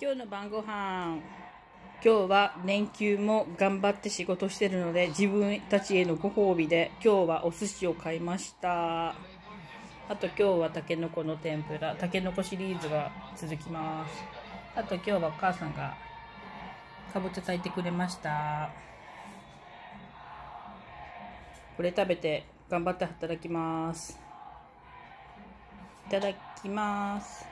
今日の晩ご飯、今日は連休も頑張って仕事してるので、自分たちへのご褒美で今日はお寿司を買いました。あと今日はたけのこの天ぷら、たけのこシリーズが続きます。あと今日はお母さんがかぼちゃ炊いてくれました。これ食べて頑張って働きます。いただきます。